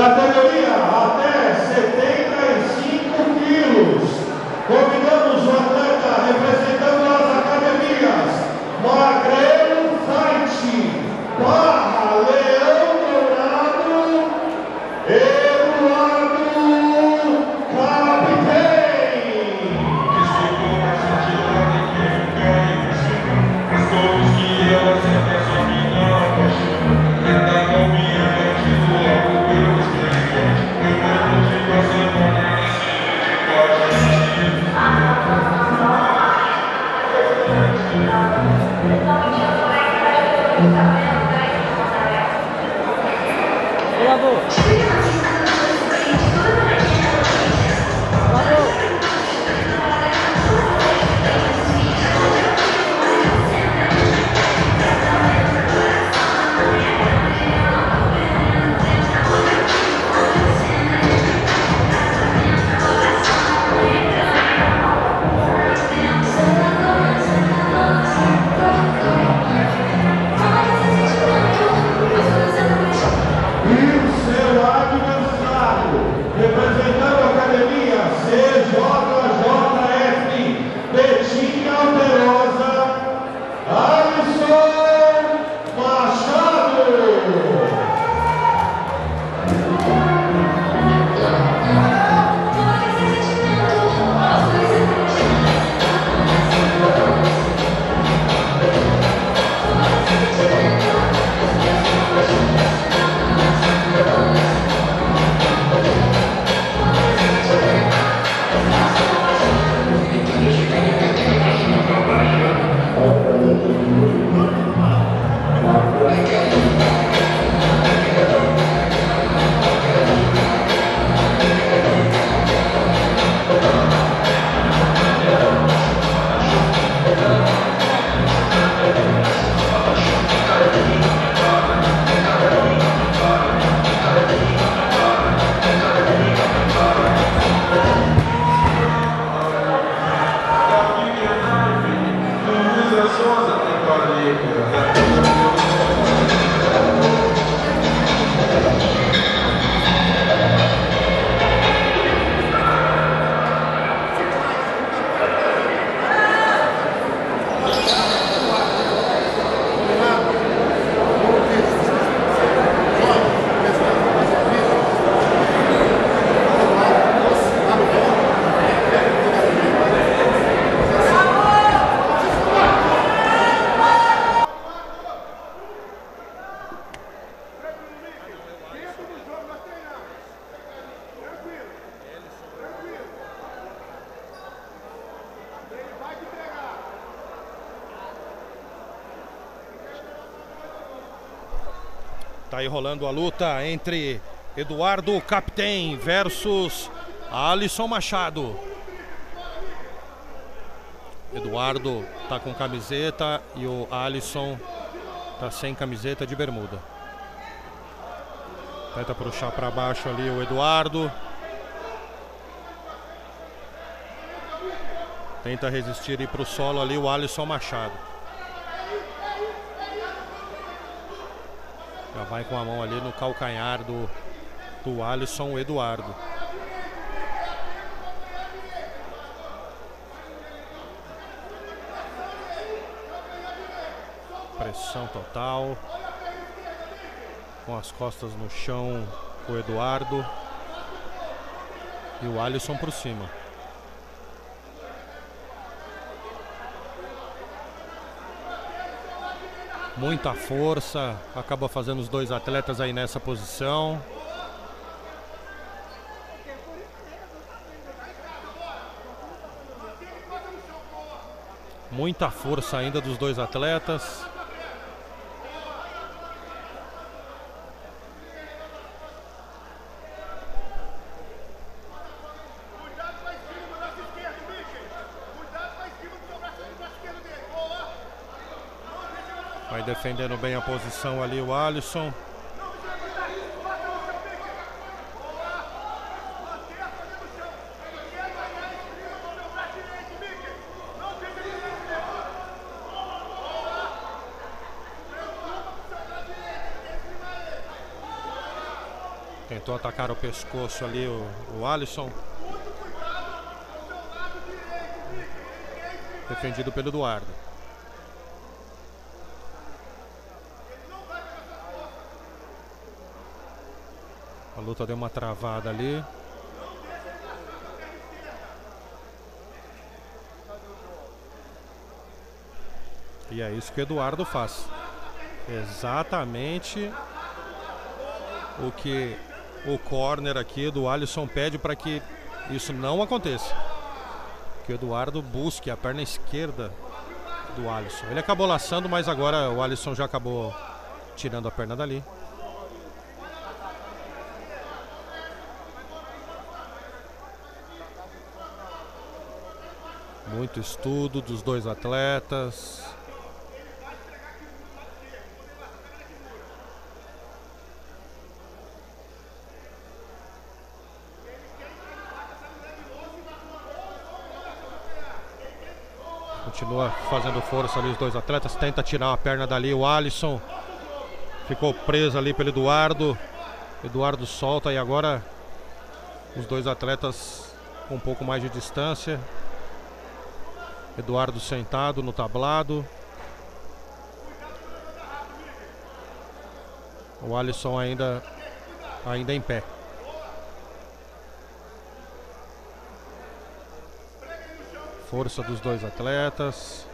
Categoria até 75 quilos. Convidamos o atleta representando as academias Magrelo Fight, Barra Leão Dourado, Eduardo Capitém. Representando a academia CJJF, Betinha Alterosa, Alisson Machado. Tá aí rolando a luta entre Eduardo Capitém versus Alisson Machado. Eduardo tá com camiseta e o Alisson tá sem camiseta de bermuda. Tenta puxar para baixo ali o Eduardo. Tenta resistir e ir pro solo ali o Alisson Machado. Já vai com a mão ali no calcanhar do Alisson Eduardo. Pressão total. Com as costas no chão o Eduardo. E o Alisson por cima. Muita força, acaba fazendo os dois atletas aí nessa posição. Muita força ainda dos dois atletas. Vai defendendo bem a posição ali o Alisson. Tentou atacar o pescoço ali o Alisson. Defendido pelo Eduardo. A luta deu uma travada ali. E é isso que o Eduardo faz. Exatamente o que o corner aqui do Alisson pede para que isso não aconteça. Que o Eduardo busque a perna esquerda do Alisson. Ele acabou laçando, mas agora o Alisson já acabou tirando a perna dali. Muito estudo dos dois atletas. Continua fazendo força ali os dois atletas. Tenta tirar a perna dali o Alisson. Ficou preso ali pelo Eduardo. Eduardo solta e agora os dois atletas com um pouco mais de distância. Eduardo sentado no tablado. O Alisson ainda em pé. Força dos dois atletas.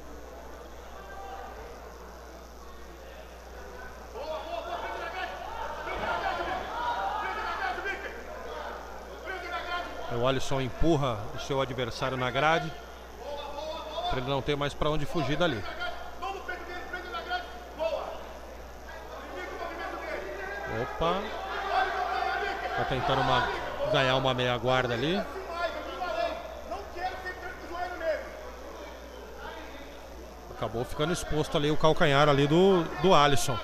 O Alisson empurra o seu adversário na grade, para ele não ter mais para onde fugir dali. Opa! Tá tentando ganhar uma meia guarda ali. Acabou ficando exposto ali o calcanhar ali do Alisson.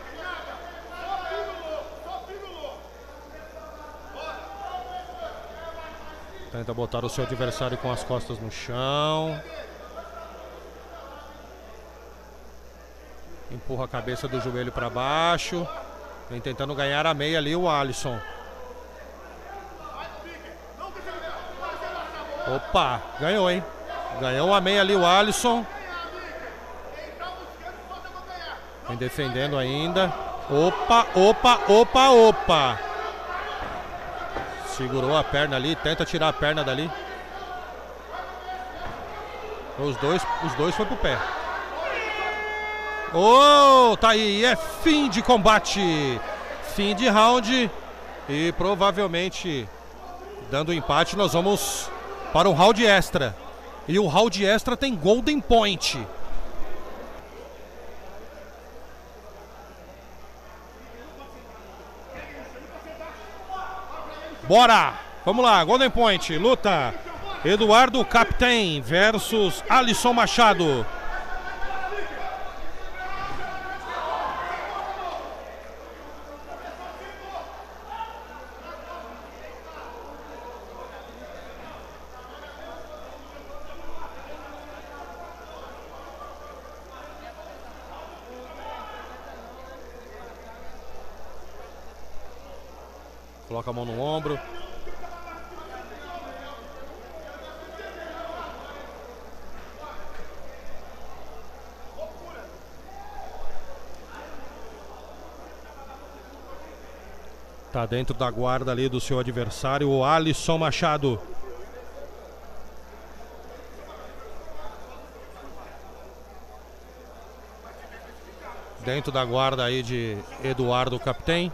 Tenta botar o seu adversário com as costas no chão. Empurra a cabeça do joelho para baixo. Vem tentando ganhar a meia ali o Alisson. Opa, ganhou, hein? Ganhou a meia ali o Alisson. Vem defendendo ainda. Opa, opa, opa, opa. Segurou a perna ali, tenta tirar a perna dali. Os dois foi pro pé. Oh, tá aí, é fim de combate. Fim de round. E provavelmente, dando empate, nós vamos para um round extra. E o round extra tem Golden Point. Bora! Vamos lá, Golden Point, luta. Eduardo Captain versus Alisson Machado. Coloca a mão no ombro. Tá dentro da guarda ali do seu adversário, o Alisson Machado. Dentro da guarda aí de Eduardo Captain.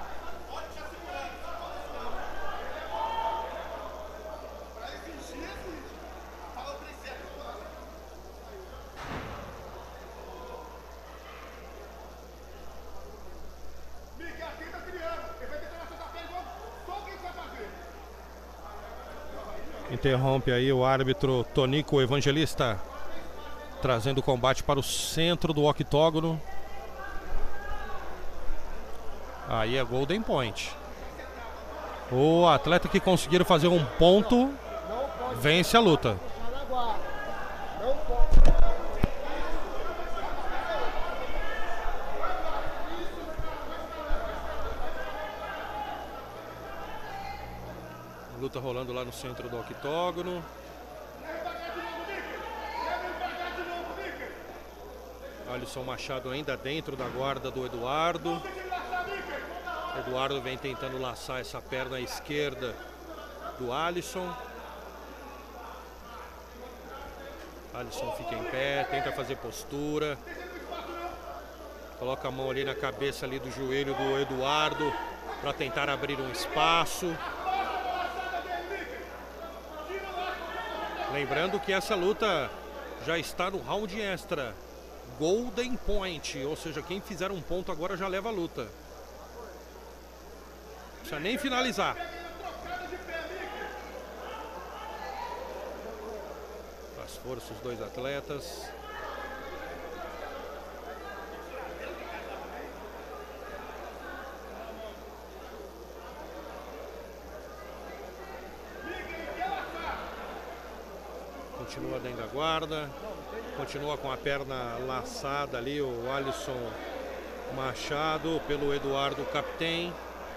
Interrompe aí o árbitro Tonico Evangelista, trazendo o combate para o centro do octógono. Aí é Golden Point. O atleta que conseguir fazer um ponto vence a luta. Luta rolando lá no centro do octógono. Alisson Machado ainda dentro da guarda do Eduardo. Eduardo vem tentando laçar essa perna esquerda do Alisson. Alisson fica em pé, tenta fazer postura. Coloca a mão ali na cabeça ali do joelho do Eduardo para tentar abrir um espaço. Lembrando que essa luta já está no round extra. Golden Point, ou seja, quem fizer um ponto agora já leva a luta. Não precisa nem finalizar. Faz força os dois atletas. Continua dentro da guarda. Continua com a perna laçada ali o Alisson Machado pelo Eduardo Capitém.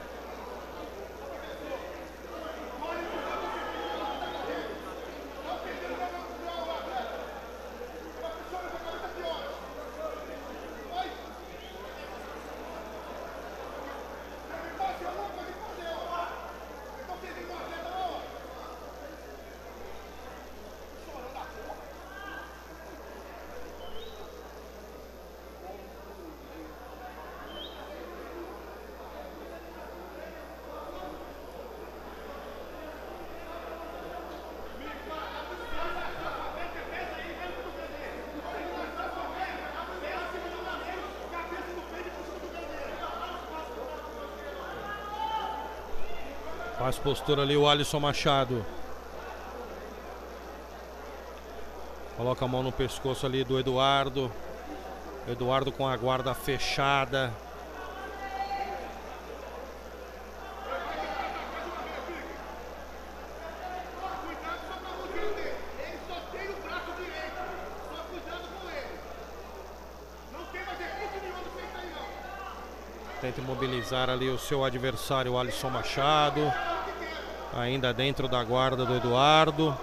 Faz postura ali o Alisson Machado. Coloca a mão no pescoço ali do Eduardo. Eduardo com a guarda fechada. Tenta imobilizar ali o seu adversário, o Alisson Machado. Ainda dentro da guarda do Eduardo.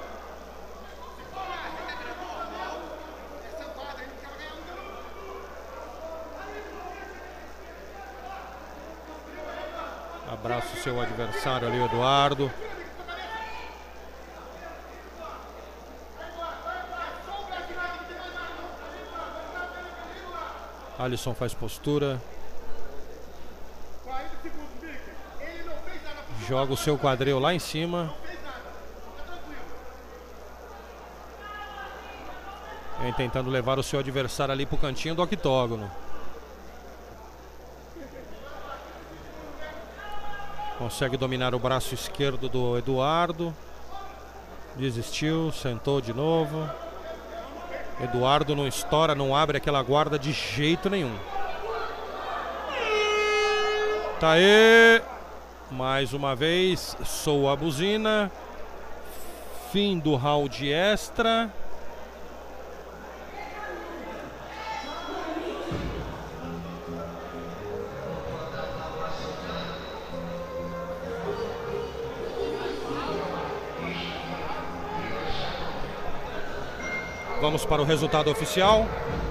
Abraça o seu adversário ali, o Eduardo. Alisson faz postura. Joga o seu quadril lá em cima. Vem tentando levar o seu adversário ali pro cantinho do octógono. Consegue dominar o braço esquerdo do Eduardo. Desistiu, sentou de novo. Eduardo não estoura, não abre aquela guarda de jeito nenhum. Tá aí. Mais uma vez, soa a buzina. Fim do round extra. Vamos para o resultado oficial.